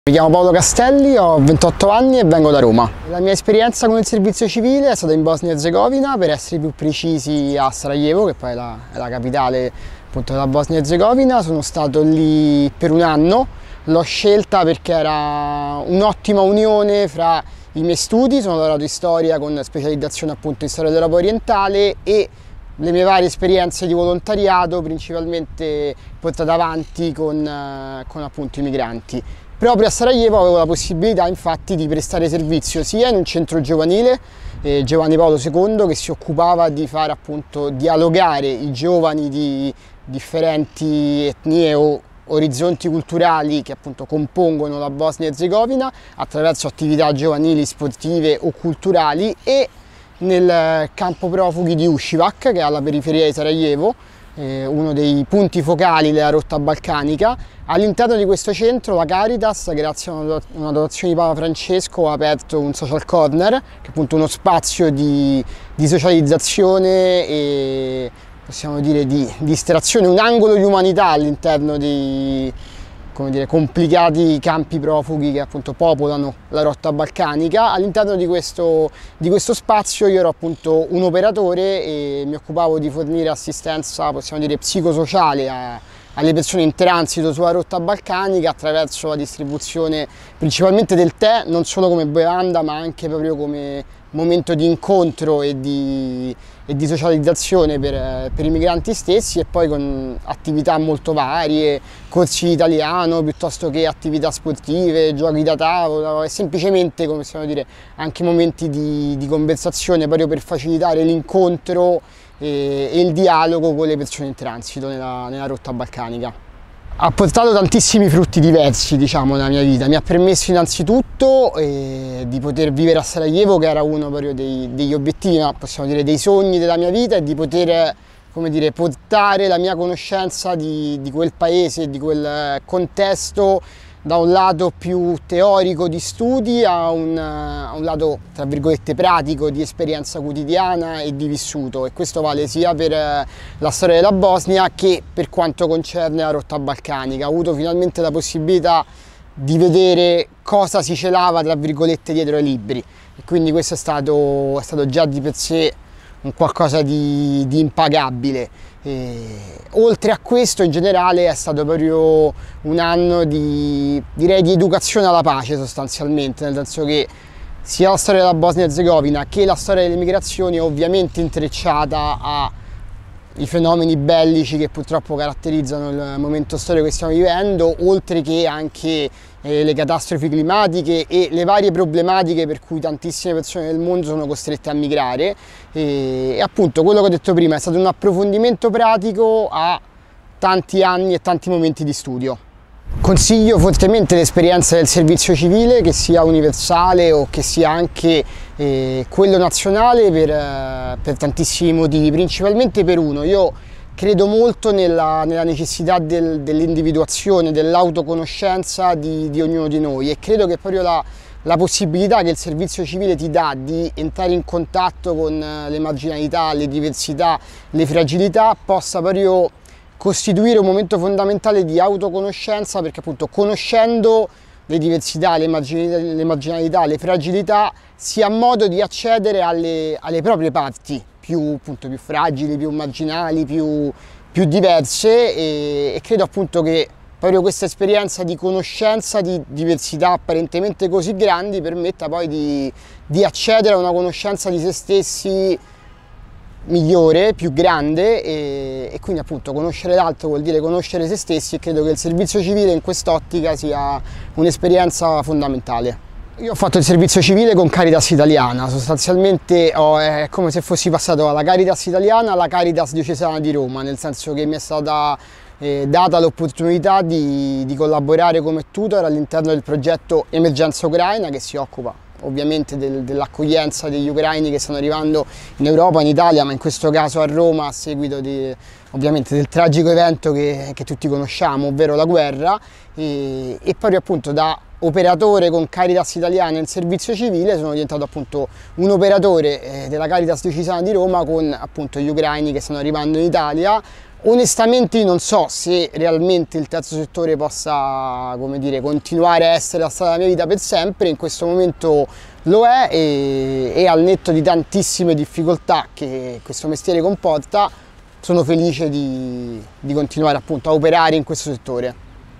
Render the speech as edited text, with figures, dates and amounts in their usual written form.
Mi chiamo Paolo Castelli, ho 28 anni e vengo da Roma. La mia esperienza con il servizio civile è stata in Bosnia e Erzegovina, per essere più precisi a Sarajevo, che poi è la capitale appunto della Bosnia e Erzegovina. Sono stato lì per un anno, l'ho scelta perché era un'ottima unione fra i miei studi, sono laureato in storia con specializzazione appunto in storia dell'Europa orientale, e le mie varie esperienze di volontariato, principalmente portate avanti con appunto i migranti. Proprio a Sarajevo avevo la possibilità infatti di prestare servizio sia in un centro giovanile, Giovanni Paolo II, che si occupava di fare appunto dialogare i giovani di differenti etnie o orizzonti culturali che appunto compongono la Bosnia e Erzegovina attraverso attività giovanili, sportive o culturali, e nel campo profughi di Ušćivac, che è alla periferia di Sarajevo, uno dei punti focali della rotta balcanica. All'interno di questo centro la Caritas, grazie a una donazione di Papa Francesco, ha aperto un social corner, che è appunto uno spazio di socializzazione e possiamo dire di distrazione, un angolo di umanità all'interno di, come dire, complicati campi profughi che appunto popolano la rotta balcanica. All'interno di questo spazio io ero appunto un operatore e mi occupavo di fornire assistenza, possiamo dire, psicosociale alle persone in transito sulla rotta balcanica attraverso la distribuzione principalmente del tè, non solo come bevanda ma anche proprio come momento di incontro e di socializzazione per i migranti stessi, e poi con attività molto varie, corsi di italiano piuttosto che attività sportive, giochi da tavola e semplicemente, come possiamo dire, anche momenti di conversazione proprio per facilitare l'incontro e il dialogo con le persone in transito nella rotta balcanica. Ha portato tantissimi frutti diversi, diciamo, nella mia vita. Mi ha permesso innanzitutto di poter vivere a Sarajevo, che era uno proprio degli obiettivi, ma possiamo dire dei sogni della mia vita, e di poter, come dire, portare la mia conoscenza di quel paese, di quel contesto, da un lato più teorico di studi a un lato, tra virgolette, pratico di esperienza quotidiana e di vissuto, e questo vale sia per la storia della Bosnia che per quanto concerne la rotta balcanica. Ho avuto finalmente la possibilità di vedere cosa si celava, tra virgolette, dietro ai libri, e quindi questo è stato già di per sé un qualcosa di impagabile. Oltre a questo, in generale, è stato proprio un anno direi di educazione alla pace, sostanzialmente, nel senso che sia la storia della Bosnia e Erzegovina che la storia delle migrazioni è ovviamente intrecciata ai fenomeni bellici che purtroppo caratterizzano il momento storico che stiamo vivendo, oltre che anche le catastrofi climatiche e le varie problematiche per cui tantissime persone del mondo sono costrette a migrare, e appunto quello che ho detto prima è stato un approfondimento pratico a tanti anni e tanti momenti di studio. Consiglio fortemente l'esperienza del servizio civile, che sia universale o che sia anche quello nazionale, per tantissimi motivi, principalmente per uno. Io credo molto nella necessità dell'individuazione, dell'autoconoscenza di ognuno di noi, e credo che proprio la possibilità che il servizio civile ti dà di entrare in contatto con le marginalità, le diversità, le fragilità possa proprio costituire un momento fondamentale di autoconoscenza, perché appunto conoscendo le diversità, le marginalità, le fragilità, si ha modo di accedere alle proprie parti più fragili, più marginali, più diverse, e credo appunto che proprio questa esperienza di conoscenza di diversità apparentemente così grandi permetta poi di accedere a una conoscenza di se stessi migliore, più grande, e quindi appunto conoscere l'altro vuol dire conoscere se stessi, e credo che il servizio civile in quest'ottica sia un'esperienza fondamentale. Io ho fatto il servizio civile con Caritas Italiana, sostanzialmente è come se fossi passato dalla Caritas Italiana alla Caritas Diocesana di Roma, nel senso che mi è stata data l'opportunità di collaborare come tutor all'interno del progetto Emergenza Ucraina, che si occupa ovviamente dell'accoglienza degli ucraini che stanno arrivando in Europa, in Italia, ma in questo caso a Roma, a seguito ovviamente del tragico evento che tutti conosciamo, ovvero la guerra, e proprio appunto da operatore con Caritas Italiana in servizio civile sono diventato appunto un operatore della Caritas Diocesana di Roma con appunto gli ucraini che stanno arrivando in Italia. Onestamente io non so se realmente il terzo settore possa, come dire, continuare a essere la strada della mia vita per sempre. In questo momento lo è, e al netto di tantissime difficoltà che questo mestiere comporta, sono felice di continuare appunto a operare in questo settore.